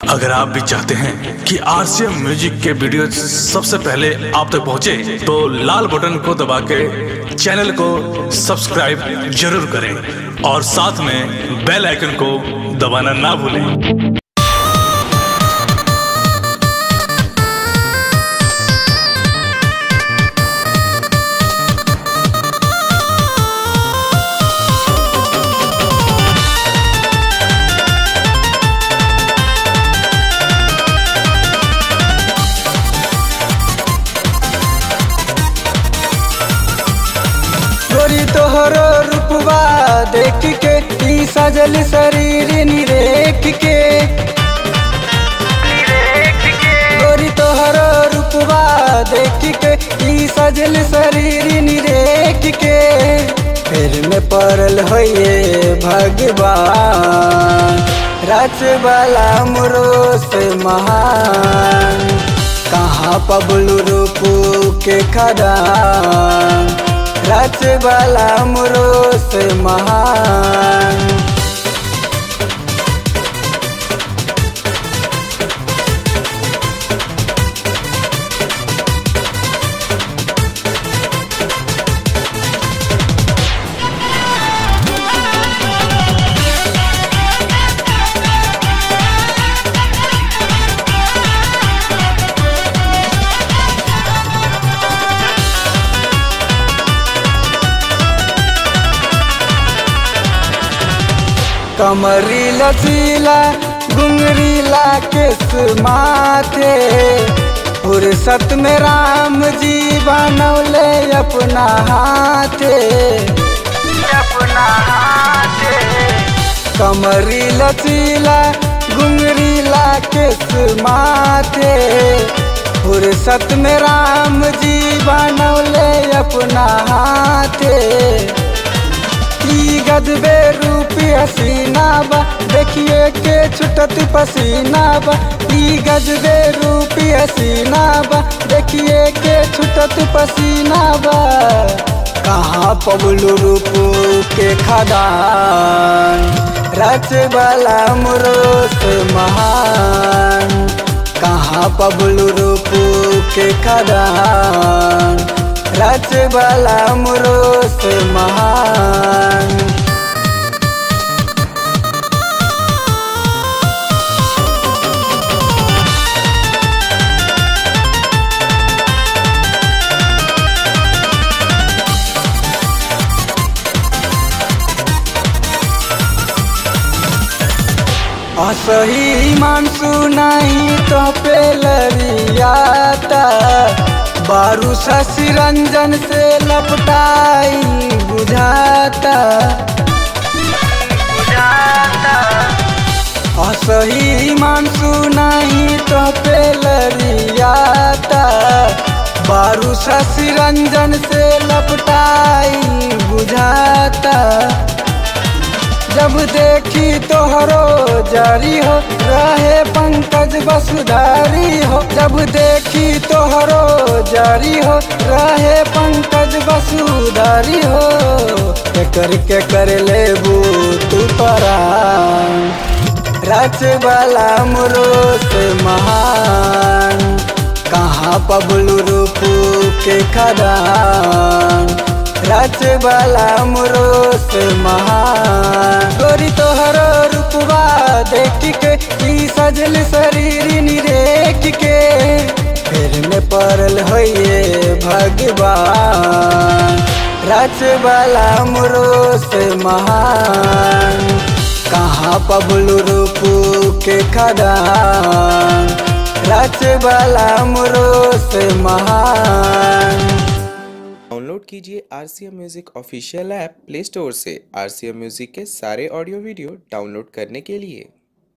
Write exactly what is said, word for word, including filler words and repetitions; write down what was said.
अगर आप भी चाहते हैं कि आरसीएम म्यूजिक के वीडियो सबसे पहले आप तक पहुंचे, तो लाल बटन को दबा के चैनल को सब्सक्राइब जरूर करें और साथ में बेल आइकन को दबाना ना भूलें। गोरी तोहरो रूपवा देख के ई सजल शरीर निरेख के गोरी तोहरो रूपवा देख के ई सजल शरीर निरेख के फिर में पड़ल होइए भगवान रच वाला मुरोस महान कहाँ पबलू रूपू के खदान रच वाला मुरोस महान। कमरी लचीला घुंगरीला केस माथे फुर्सत में राम जी बनौले अपना हाथे अपना हाथे कमरी लचीला घुंगरीला केस माथे फुर्सत में राम जी बनौले अपना हाथे गजबे रूपी हसीना बा देखिए के छुटत पसीना बा ई गजबे रूपी हसीना बा देखिए के छुटत पसीना बा कहाँ पबलू रूपू के खदान रच वाला मुरोस महान कहाँ पबलू रूपू के खदान रच वाला मुरोस महान। असही मानसू नहीं तो पे लरियाता बारू शशि रंजन से लपटाई बुझाता असही मानसू नहीं तो पे लरियाता बारू शशि रंजन से लपटाई बुझाता जब देखी तोहरो जारी हो रहे पंकज वसुधारी हो जब देखी तोहरो जारी हो रहे पंकज वसुधारी हो के कर के कर लेबू तू परान रच वाला मुरोस महान कहाँ पबलू रूपू के खदान रच वाला मुरोस महान। गोरी तोहरो रूपवा देख के ई सजल शरीर निरेख के फिर में पड़ल होइए भगवान रच वाला मुरोस महान कहाँ पबलू रूपू के खदान रच वाला मुरोस महान। डाउनलोड कीजिए RCM music official app play store से आरसीएम म्यूजिक के सारे ऑडियो वीडियो डाउनलोड करने के लिए।